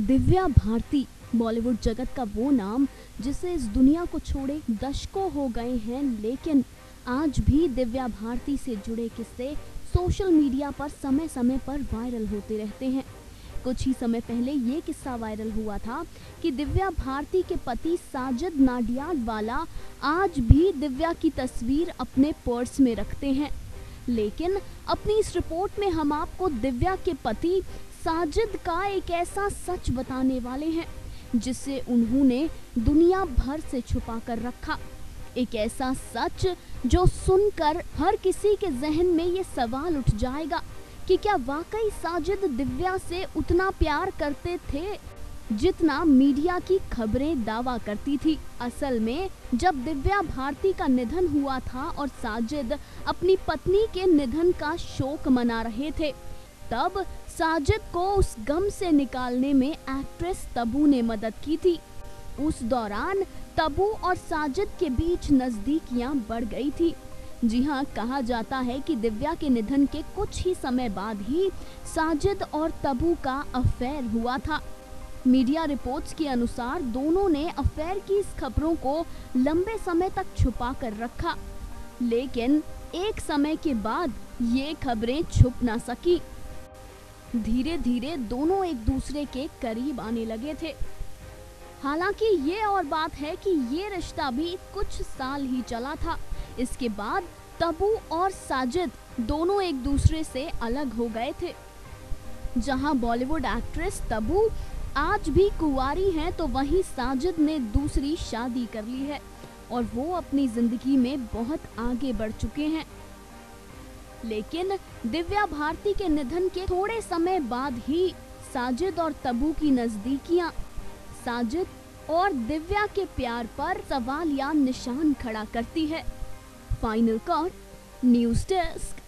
दिव्या भारती बॉलीवुड जगत का वो नाम जिसे इस दुनिया को छोड़े दशकों हो गए हैं, लेकिन आज भी दिव्या भारती से जुड़े किस्से सोशल मीडिया पर समय समय पर वायरल होते रहते हैं। कुछ ही समय पहले ये किस्सा वायरल हुआ था कि दिव्या भारती के पति साजिद नाडियाडवाला आज भी दिव्या की तस्वीर अपने पर्स में रखते हैं। लेकिन अपनी इस रिपोर्ट में हम आपको दिव्या के पति साजिद का एक ऐसा सच बताने वाले हैं जिसे उन्होंने दुनिया भर से छुपा कर रखा। एक ऐसा सच जो सुनकर हर किसी के जहन में ये सवाल उठ जाएगा कि क्या वाकई साजिद दिव्या से उतना प्यार करते थे जितना मीडिया की खबरें दावा करती थी। असल में जब दिव्या भारती का निधन हुआ था और साजिद अपनी पत्नी के निधन का शोक मना रहे थे, तब साजिद को उस गम से निकालने में एक्ट्रेस तब्बू ने मदद की थी। उस दौरान तब्बू और साजिद के बीच नजदीकियां बढ़ गई थी। जी हाँ, कहा जाता है कि दिव्या के निधन के कुछ ही समय बाद ही साजिद और तब्बू का अफेयर हुआ था। मीडिया रिपोर्ट्स के अनुसार दोनों ने अफेयर की इस खबरों को लंबे समय तक छुपा कर रखा, लेकिन एक समय के बाद ये खबरें छुप ना सकी। धीरे धीरे दोनों एक दूसरे के करीब आने लगे थे। हालांकि ये और बात है कि ये रिश्ता भी कुछ साल ही चला था। इसके बाद तब्बू और साजिद दोनों एक दूसरे से अलग हो गए थे। जहां बॉलीवुड एक्ट्रेस तब्बू आज भी कुंवारी हैं, तो वहीं साजिद ने दूसरी शादी कर ली है और वो अपनी जिंदगी में बहुत आगे बढ़ चुके हैं। लेकिन दिव्या भारती के निधन के थोड़े समय बाद ही साजिद और तब्बू की नजदीकियां साजिद और दिव्या के प्यार पर सवाल या निशान खड़ा करती है। Final cut, news desk.